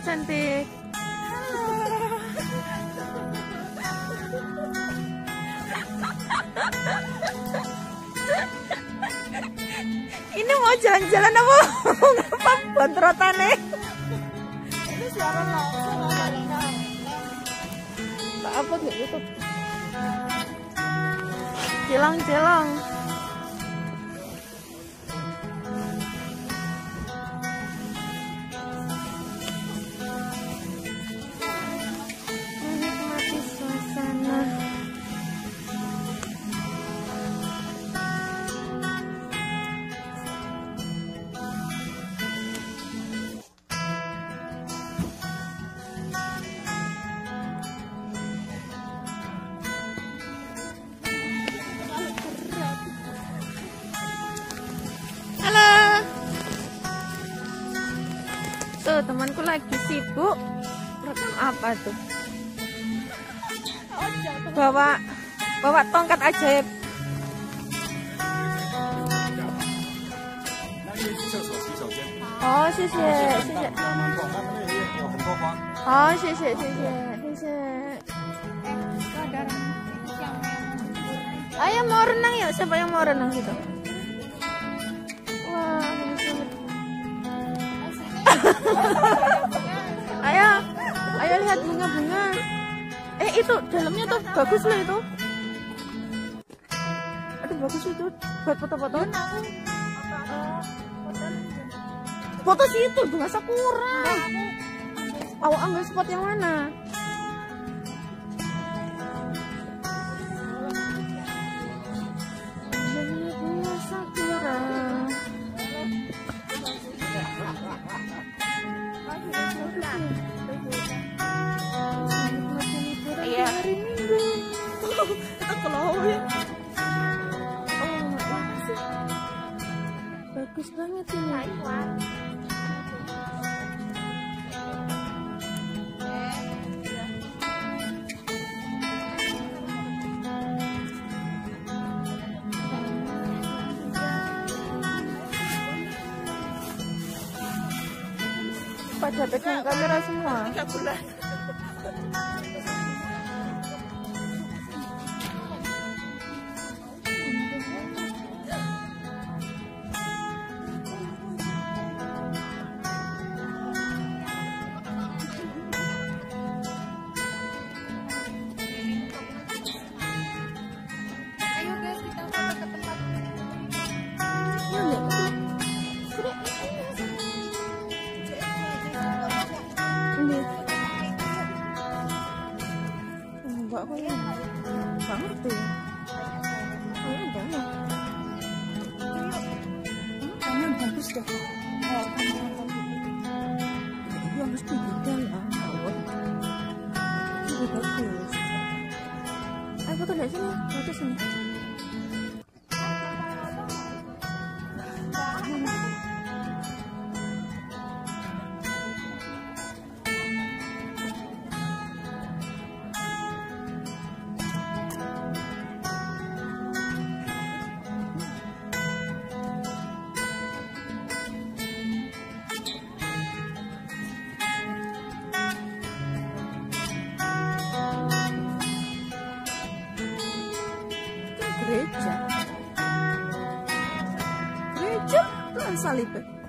cantik. Ini mau jalan-jalan apa? Apa bontrotannya? Ini siaran langsung Tak apa di YouTube. Jelang-jelang. Menikmati suasana. Tuh temanku lagi sibuk rekam apa tuh? Bawa tongkat ajaib. Oh, 谢谢谢谢。哦，谢谢谢谢谢谢。Ayo mau renang yuk, siapa yang mau renang gitu? Wah, bagus banget. ayo lihat bunga-bunga. Itu dalamnya tuh bagus loh itu. Aduh bagus itu buat foto-foto. Foto situ bunga sakura. Awak ambil spot yang mana? Bunga sakura. Iya. Hari Minggu. Kita kelau ya. Bagus banget ini. Pada pegang kamera semua. Ayo guys, kita foto ke tempat. Enggak kok ya. Banget tuh. Oh, banget. Kamu bagus deh. Oh, kamu bagus. Iya, mesti detail ya. Ini bagus. Ayo foto dari sini, foto sini. Gereja tuh salib.